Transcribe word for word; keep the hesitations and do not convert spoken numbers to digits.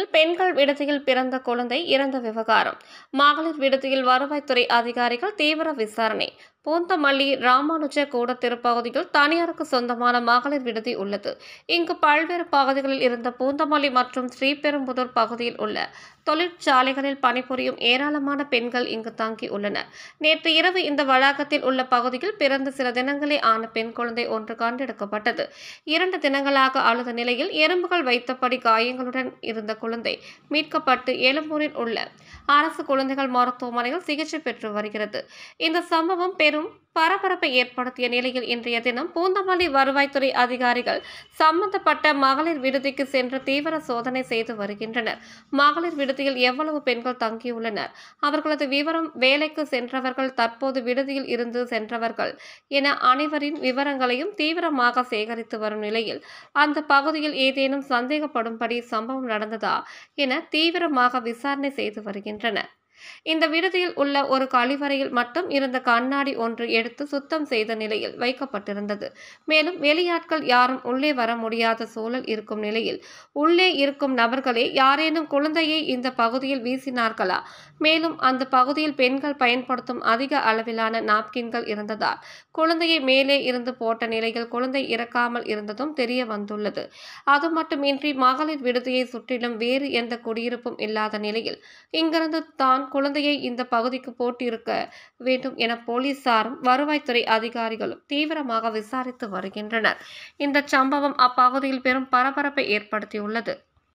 பெண்கள் விடுதியில் பிறந்த குழந்தை இறந்த விவகாரம். மகளிர் விடுதியில் வருவாய்த்துறை அதிகாரிகள் தீவிர விசாரணை. பூந்தமல்லி ராமானுஜ கூட திருப்பகுதியில் தனியாருக்கு சொந்தமான மகளிர் விடுதி உள்ளது. இங்கு பல்வேறு பகுதிகளில் இருந்த பூந்தமல்லி மற்றும் ஸ்ரீபெரும்புதூர் பகுதியில் உள்ள தொழிற்சாலைகளில் பணிபுரியும் ஏராளமான பெண்கள் இங்கு தங்கி உள்ளனர். நேற்று இரவு இந்த வளாகத்தில் உள்ள பகுதியில் பிறந்த சில தினங்களே ஆன பெண் குழந்தை ஒன்று கண்டெடுக்கப்பட்டது. இரண்டு தினங்களாக அழுத நிலையில் எறும்புகள் வைத்தபடி காயங்களுடன் இருந்த குழந்தை மீட்கப்பட்டு எழும்பூரில் உள்ள அரசு குழந்தைகள் மருத்துவமனையில் சிகிச்சை பெற்று வருகிறது. இந்த சம்பவம் பெரும் பரபரப்பை ஏற்படுத்திய நிலையில் இன்றைய தினம் பூந்தமல்லி வருவாய்த்துறை அதிகாரிகள் சம்பந்தப்பட்ட மகளிர் விடுதிக்கு சென்று தீவிர சோதனை செய்து வருகின்றனர். மகளிர் விடுதியில் எவ்வளவு பெண்கள் தங்கியுள்ளனர், அவர்களது விவரம், வேலைக்கு சென்றவர்கள், தற்போது விடுதியில் இருந்து சென்றவர்கள் என அனைவரின் விவரங்களையும் தீவிரமாக சேகரித்து வரும் நிலையில் அந்த பகுதியில் ஏதேனும் சந்தேகப்படும்படி சம்பவம் நடந்ததா என தீவிரமாக விசாரணை செய்து வருகின்றனர். இந்த விடுதியில் உள்ள ஒரு கழிவறையில் மட்டும் இருந்த கண்ணாடி ஒன்று எடுத்து சுத்தம் செய்த நிலையில் வைக்கப்பட்டிருந்தது. மேலும் வெளியாட்கள் யாரும் உள்ளே வர முடியாத சூழல் இருக்கும் நிலையில் உள்ளே இருக்கும் நபர்களே யாரேனும் குழந்தையை இந்த பகுதியில் வீசினார்களா? மேலும் அந்த பகுதியில் பெண்கள் பயன்படுத்தும் அதிக அளவிலான நாப்கின்கள் இருந்ததால் குழந்தையை மேலே இருந்து போட்ட நிலையில் குழந்தை இறக்காமல் இருந்ததும் தெரிய வந்துள்ளது. அது மட்டுமின்றி மகளிர் விடுதியை சுற்றிலும் வேறு எந்த குடியிருப்பும் இல்லாத நிலையில் இங்கிருந்து தான் குழந்தையை இந்த பகுதிக்கு போட்டிருக்க வேண்டும் என போலீசாரும் வருவாய்த்துறை அதிகாரிகளும் தீவிரமாக விசாரித்து வருகின்றனர். இந்த சம்பவம் அப்பகுதியில் பெரும் பரபரப்பை ஏற்படுத்தியுள்ளது.